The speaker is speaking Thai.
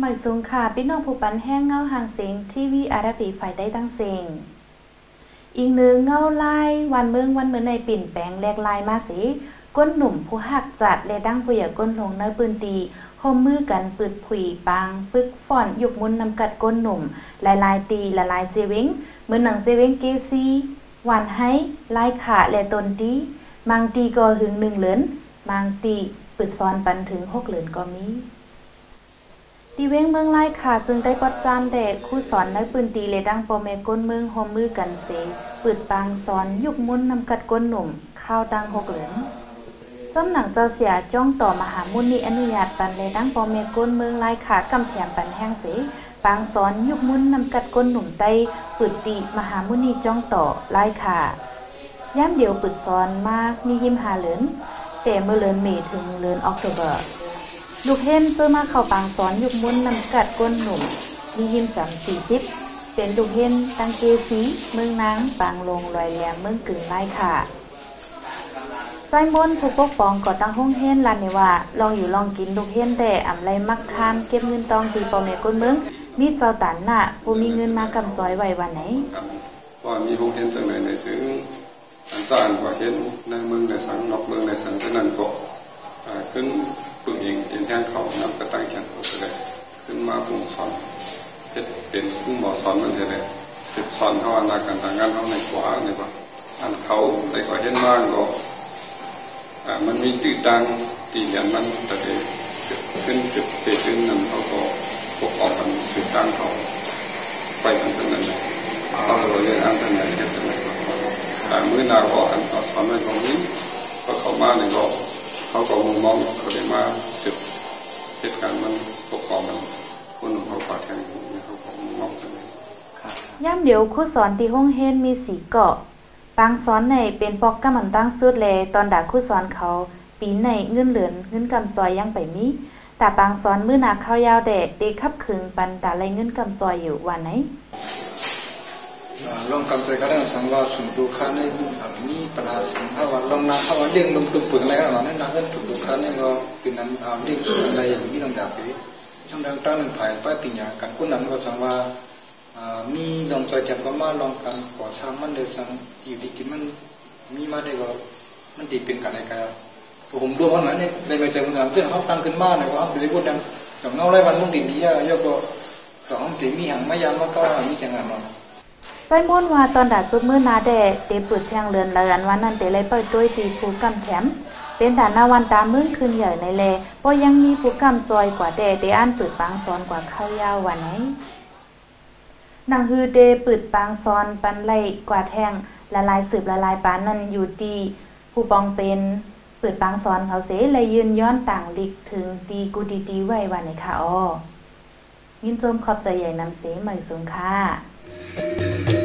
หมายสงขาพี่น้องผู้ปันแห้งเงาหางเสียงทีวีอาร์ฟีฝ่ายได้ตั้งเสียงอีกหนึ่งเงาลายวันเมืองในปิ่นแปลงแลกลายมาสิก้นหนุ่มผู้หักจัดและดั้งผู้อยากก้นลงในปืนตีห่มมือกันปืดผุยปางฝึกฝ่อนยกมุนนำกัดก้นหนุ่มลายตีลายเจวิงเหมือนหนังเจวิงเกซีหวานให้ลายขาและตนตีมังตีก็หึงหนึ่งเหลือนมังตีปืดซ้อนปันถึง6เหลือนก็มีตีเว้งเมืองไล่ขาจึงได้ปอดจานแดกคู่สอนในปืนตีเลดังปอเมก้นเมืองห่มมือกันเสปืดปางสอนยุกมุนนำกัดก้นหนุ่มข้าวดัง6เหลือนจำหนังเจ้าเสียจ้องต่อมหามุนีอนุญาตปันเลดังปอเมก้นเมืองไล่ขากำแถมปันแห้งเสปางสอนยุกมุนนำกัดก้นหนุ่มไตปืดตีมหามุนีจ้องต่อไล่ขาย่ำเดียวปืดสอนมากมียิ้มหาเหลือนแต่เมื่อเลือนเมถึงเลือนออกตุเบอร์ลูกเห็นเจอมาเข้าปางสอนยุกมุนนำกัดก้นหนุ่มมียิ้มจำ40เป็นลูกเห็นตังเกสีเมืองนางปางลงลอยแหลมเมืองกึ่งไล่ขาใจมนผู้ปกป้องก็ตั้งห้องเห็นลานในว่าลองอยู่ลองกินลูกเห็นแต่อำไรมักทานเก็บเงินตองตีปอเมก้นเมืองมีเจ้าตันน่ะผู้มีเงินมากำจอยไว้วันไหนว่ามีห้องเห็นจังไหนในซึ่งอันสร้างว่าเห็นในเมืองในสังนอกเมืองในสังที่นั่นก็ขึ้นปึงเองเอ็นแท่งเขานำกระตั้งแขนเขาเลยขึ้นมาปรุงสอนเป็นผู้หมอสอนมันเลย10 สอนเขาอนาการทางงานเขาในขวาเนี่ยว่าอันเขาได้ก็เห็นบ้างก็มันมีตื้อตังตีเรียนมันแต่เด็กขึ้น10 ปีขึ้นนั้นเขาก็พวกออกกัน10 ตังเขาไปกันสักนั้นเลยเขาก็เรียนอันสักนั้นเห็นสักนั้นแต่เมื่อนาก็อันเขาสอนมันตรงนี้ก็เขามาเนี่ยก็เขาก็มองเขาได้มา10 เหตุการณ์มันปกครองมันคนเขาปาแทงเขาก็มองสักนั้นย่ำเดี๋ยวครูสอนที่ห้องเฮนมี4 เกาะปางสอนในเป็นปอกกำมันตั้งสุดแลตอนด่าครูสอนเขาปีในเงินเหลือนเงินกำจอยยังไปมีแต่ปางสอนมื้อหนาข้าวยาวแดดเดคับขึงปันตาไรเงินกำจอยอยู่วันไหนลองกำใจก็ได้สังว่าสุนทรค้าในมีปัญหาสิ่งถ้าว่าลองนาถ้าว่าเลี้ยงลงตุ่มปุ๋ยอะไรกันหน่อยนั่นนะเรื่องสุนทรค้านี่ก็เป็นนั้นเลี้ยงอะไรอย่างนี้ลองดับไปช่วงดังตั้งหนึ่งถ่ายป้ายติ่งอย่างกันคนนั้นก็สังว่ามีลองใจจับก็มาลองกันก่อสร้างมันเดือดสังอยู่ดีกินมันมีมาได้ก็มันตีเป็นกันอะไรกันผมดูวันนั้นเนี่ยในใบใจคนงานเรื่องเขาตั้งขึ้นมาเนี่ยว่าเป็นคนดังอย่างเงาไรวันมุ่งดินดีย่อก็ของตีมีหังไม่ยามมาก็อย่างนี้จังงานมันใจม้วนว่าตอนด่าจุดมือนาแดดเตปืดแทงเลือนวันนั้นเตเลยเปิดด้วยตีผู้กำแถมเป็นด่านนาวันตามึงคืนใหญ่ในแลเพราะยังมีผู้กำจอยกว่าแดดเตอันปืดปางซ้อนกว่าข้าวยาววันไหนนางฮือเดปืดปางซ้อนปันไล่กว่าแทงละลายสืบละลายปานนั่นอยู่ดีผู้ปองเป็นปืดปางซ้อนเขาเสเลยยืนย้อนต่างลิกถึงตีกูดีไว้วันไหนค่ะยินจมขอบใจใหญ่นำเสใหม่สูงค่ะ